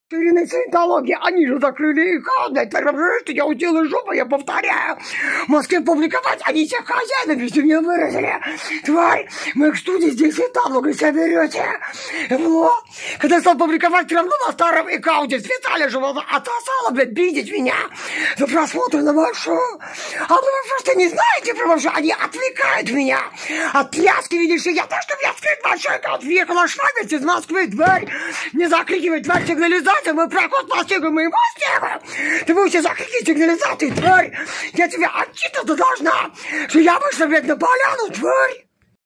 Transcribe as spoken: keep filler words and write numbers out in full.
Шириной саентологии, они же закрыли аккаунт, что я удела жопу, я повторяю. В Москве публиковать, они всех хозяинами все мне выразили. Тварь, мы к студии здесь и там много себя берете. Вот. Когда стал публиковать, все равно на старом аккаунте специально же вот отсосало, блядь, видеть меня за просмотр на вашу. А вы просто не знаете, потому что они отвлекают меня от пляски, видишь, и я то, что я скрыт большой аккаунт, въехала швагать из Москвы, тварь, не закрикивай, тварь, сигнализация. Мы проход по снегу, мы его снегу. Ты будешь закрыть сигнализацию, тварь. Я тебе отчитываться должна, что я вышла, блядь, на поляну, тварь.